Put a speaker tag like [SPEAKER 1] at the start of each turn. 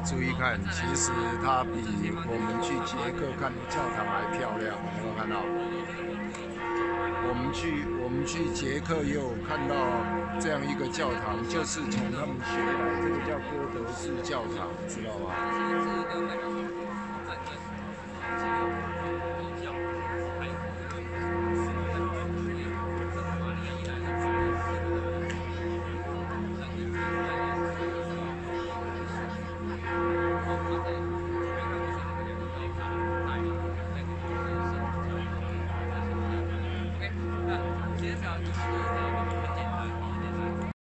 [SPEAKER 1] 注意看，其实它比我们去捷克看的教堂还漂亮。有没有看到？我们去捷克也有看到这样一个教堂，就是从他们学来，这个叫哥德式教堂，知道吗？